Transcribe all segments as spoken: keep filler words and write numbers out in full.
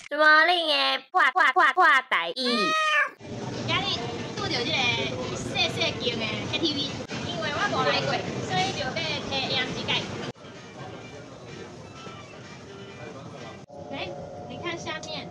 什么令的破破破破台语？ 今日拄到这个细细间的 K T V， 因为我无来过，所以就要体验一下。哎，你看下面，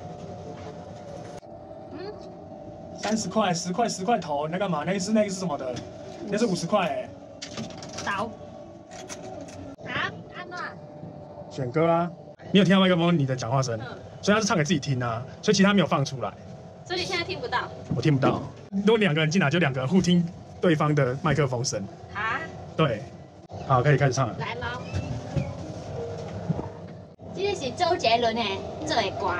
嗯， 三十块，十块，十块头，你在干嘛？那个是那个是什么的？那是五十块哎。 倒。啊，安怎？ 选歌啊！你有听到麦克风你的讲话声？嗯。所以他是唱给自己听啊，所以其他没有放出来。 所以你现在听不到？我听不到。如果两个人进来，就两个人互听对方的麦克风声。 啊？对。 好，可以开始唱了。 来喽。这个是周杰伦的做的歌。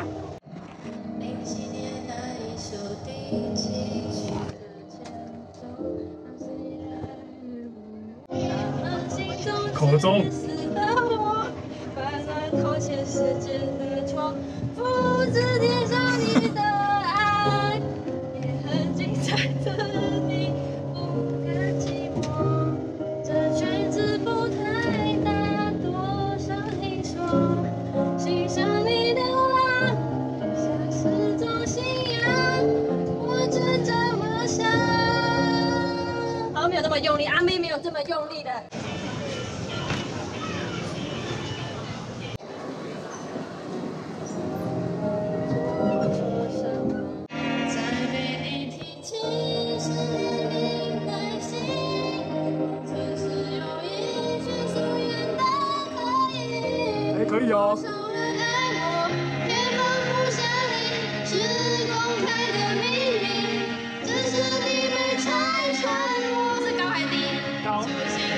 口中。 复制贴上你的爱，也很精彩的你，不敢寂寞。这圈子不太大，多少听说，欣赏你流浪，像是种信仰，我只这么想。好，没有那么用力，阿妹没有这么用力的。 可以哦。 是高还低？ 高。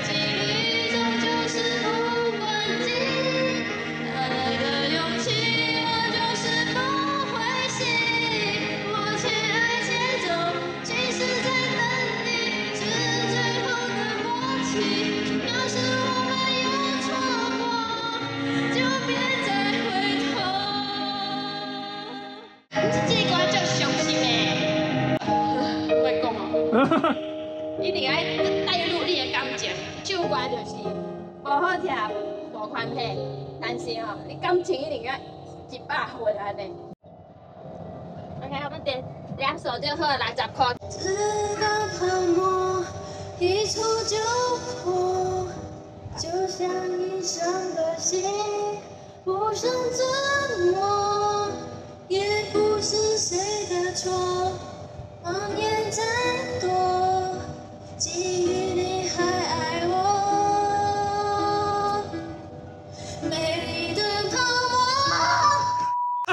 一定爱带入你的感情，唱歌就是无好听、无款配，但是吼、哦，你感情一定要一百分安尼。OK， 我们点两首就好，六十块。直到泡沫一触就破，就像一伤的心，不胜折磨，也不是谁的错。谎言再多，基于你还爱我，美丽的泡沫。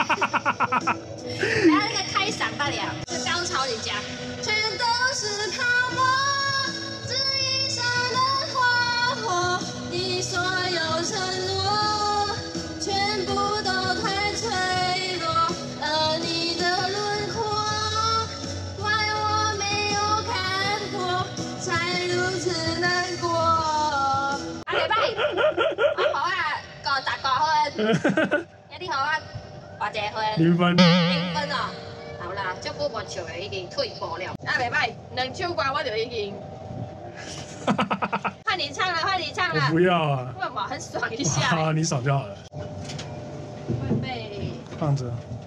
然后那个开嗓罢了，是高潮人家，全都是泡沫，只一刹的花火，你所有承诺，全部都太脆弱，而你的轮廓。才如此难过。啊，袂歹，我互我五十五分，那你互我偌济分？ 零分。 零分哦，好啦，足久无唱的已经退步了。啊，袂歹，两首歌我就已经。换你唱了，换你唱了。 我不要啊。 为什么？很爽一下。 好，你爽就好了。 会被。 放着。